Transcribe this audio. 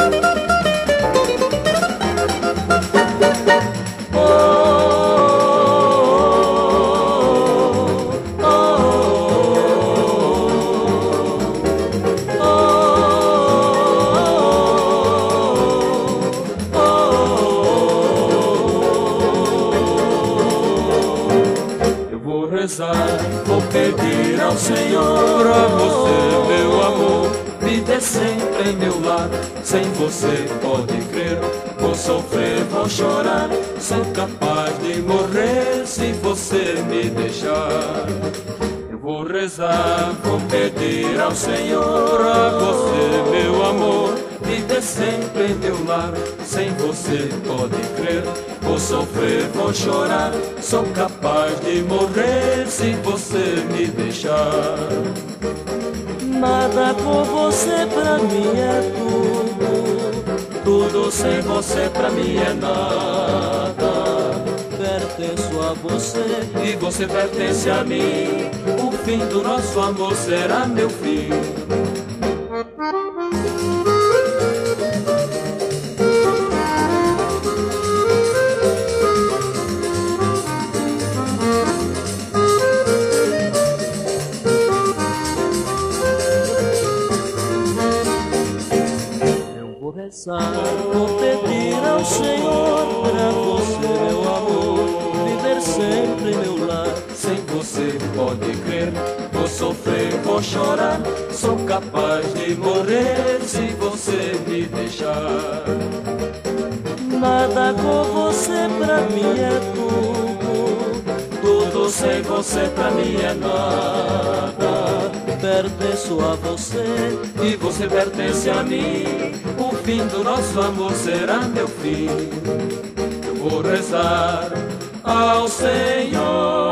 Vou pedir ao Senhor, a você, meu amor, me dê sempre em meu lar. Sem você, pode crer, vou sofrer, vou chorar, sou capaz de morrer se você me deixar. Eu vou rezar, vou pedir ao Senhor, a você, meu amor, me dê sempre em meu lar. Sem você, pode crer, vou sofrer, vou chorar, sou capaz de morrer se você me deixar. Nada por você pra mim é tudo, tudo sem você pra mim é nada. Pertenço a você e você pertence a mim, o fim do nosso amor será meu fim. Vou pedir ao Senhor pra você, meu amor, viver sempre em meu lar. Sem você, pode crer, vou sofrer, vou chorar, sou capaz de morrer se você me deixar. Nada com você pra mim é tudo, tudo sem você pra mim é nada. Pertenço a você e você pertence a mim, o fim do nosso amor será meu fim. Eu vou rezar ao Senhor.